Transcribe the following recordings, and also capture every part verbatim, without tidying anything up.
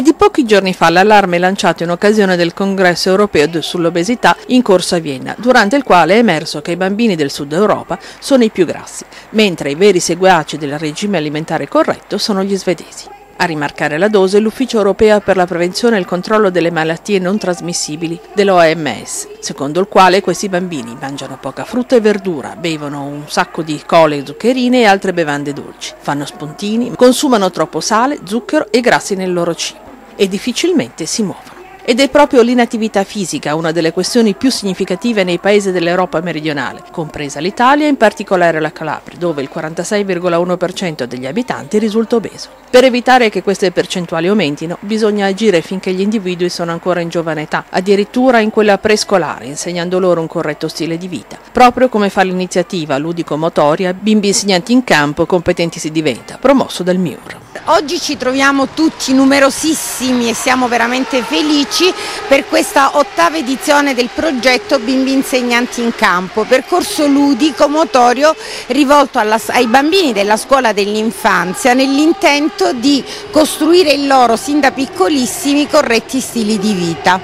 di pochi giorni fa l'allarme lanciato in occasione del congresso europeo sull'obesità in corso a Vienna, durante il quale è emerso che i bambini del sud Europa sono i più grassi, mentre i veri seguaci del regime alimentare corretto sono gli svedesi. A rimarcare la dose l'Ufficio Europeo per la Prevenzione e il Controllo delle Malattie Non Trasmissibili dell'O M S, secondo il quale questi bambini mangiano poca frutta e verdura, bevono un sacco di cole, zuccherine e altre bevande dolci, fanno spuntini, consumano troppo sale, zucchero e grassi nel loro cibo e difficilmente si muovono. Ed è proprio l'inattività fisica una delle questioni più significative nei paesi dell'Europa meridionale, compresa l'Italia e in particolare la Calabria, dove il quarantasei virgola uno per cento degli abitanti risulta obeso. Per evitare che queste percentuali aumentino, bisogna agire finché gli individui sono ancora in giovane età, addirittura in quella prescolare, insegnando loro un corretto stile di vita, proprio come fa l'iniziativa ludico-motoria Bimbi insegnanti in campo, competenti si diventa, promosso dal M I U R. Oggi ci troviamo tutti numerosissimi e siamo veramente felici per questa ottava edizione del progetto Bimbi Insegnanti in Campo, percorso ludico motorio rivolto alla, ai bambini della scuola dell'infanzia nell'intento di costruire in loro sin da piccolissimi corretti stili di vita.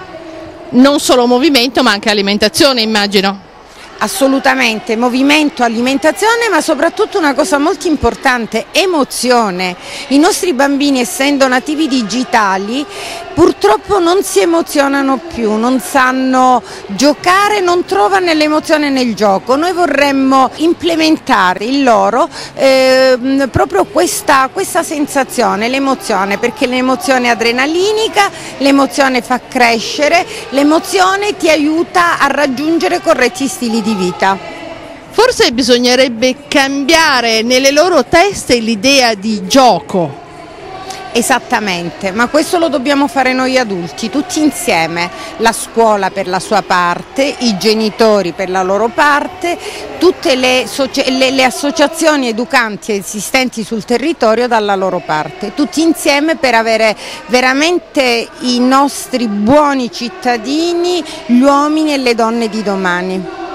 Non solo movimento ma anche alimentazione, immagino. Assolutamente, movimento, alimentazione, ma soprattutto una cosa molto importante, emozione. I nostri bambini, essendo nativi digitali, purtroppo non si emozionano più, non sanno giocare, non trovano l'emozione nel gioco. Noi vorremmo implementare in loro eh, proprio questa, questa sensazione, l'emozione, perché l'emozione è adrenalinica, l'emozione fa crescere, l'emozione ti aiuta a raggiungere corretti stili di vita. Forse bisognerebbe cambiare nelle loro teste l'idea di gioco. Esattamente, ma questo lo dobbiamo fare noi adulti, tutti insieme, la scuola per la sua parte, i genitori per la loro parte, tutte le, le, le associazioni educanti esistenti sul territorio dalla loro parte, tutti insieme per avere veramente i nostri buoni cittadini, gli uomini e le donne di domani.